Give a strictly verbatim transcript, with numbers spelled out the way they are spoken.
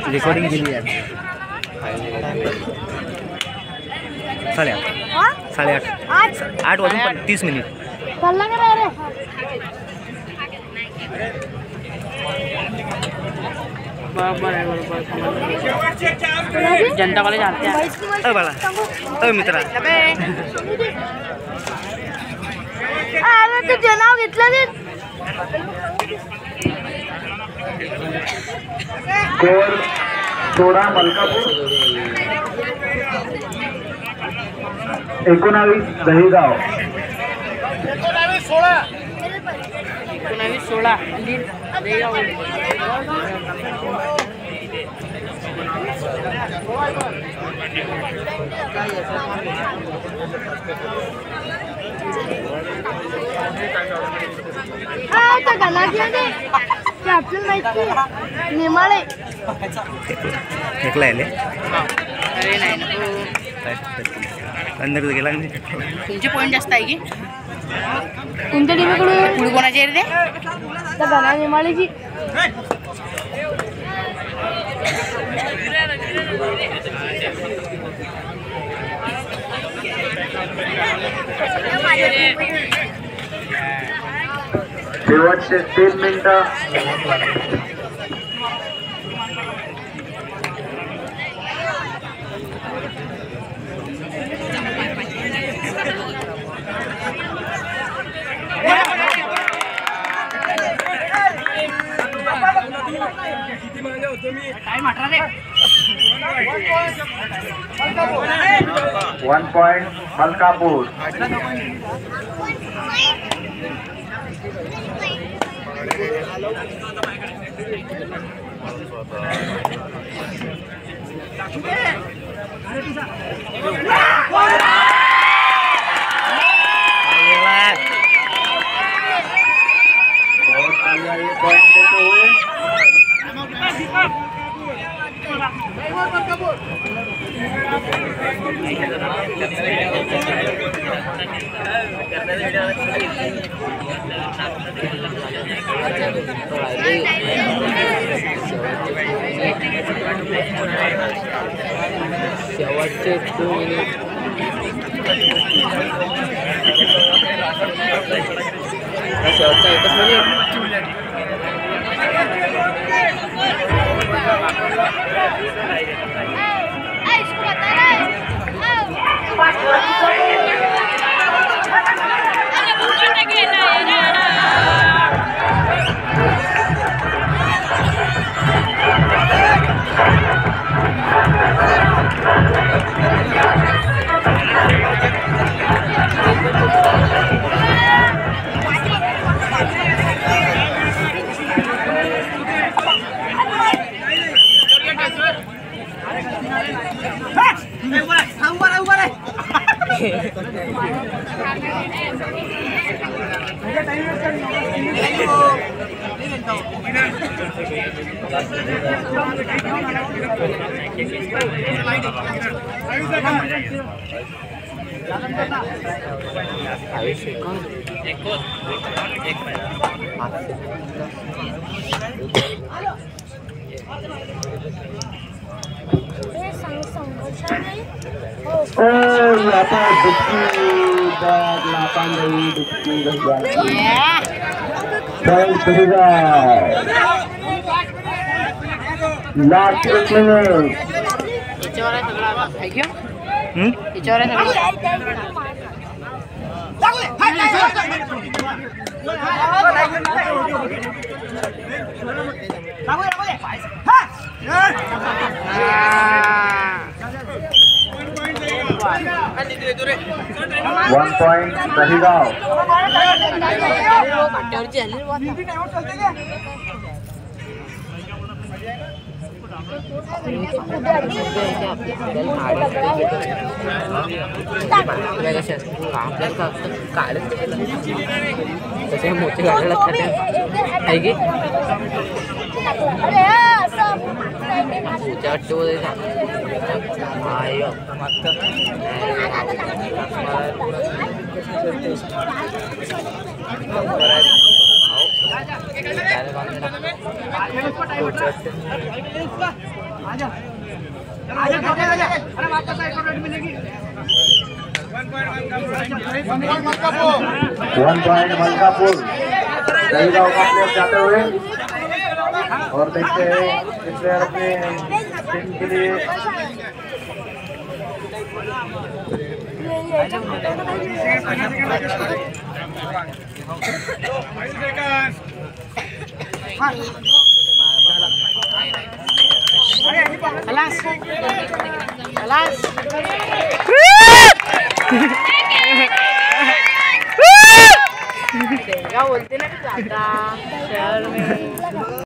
Recording केली यार. साडेआठ साडेआठ आठ वाजून पण तीस मिनिट. जनता कॉलेज आते हैं. अ बाळा अ मित्रा अरे तू जनाव घेतलं ते स्कोर सोळा मलकापूर एकोणावीस दहीगाव. एकोणावीस सोळा आपल्याला माहिती निमाळे फेकला आले अरे नाही अंदर गेला. तुमचे पॉईंट जास्त आहे की तुमच्या टीमकडून पुढे कोणाचे रे त्या गणा निमाळेची शेवटचे तीन मिनिटं. One point Malkapur. पॉइंट देते हुए शेवटचे टू मिनिट शेवटचा एकच मिनिट. लास्ट एक मिनिट. याच्यावर आहे सगळं आता आहे की याच्यावर आहे सगळं. One point Dahigaon. तसे मोठे गाड्या लागतात आहे की पूजा वाटते वन पॉइंट मलकापुर। दहीगांव का प्लेयर जाते हुए और देखते हैं कि प्लेयर अपने टीम के लिए खलास खलास क्या बोलते ना शहर में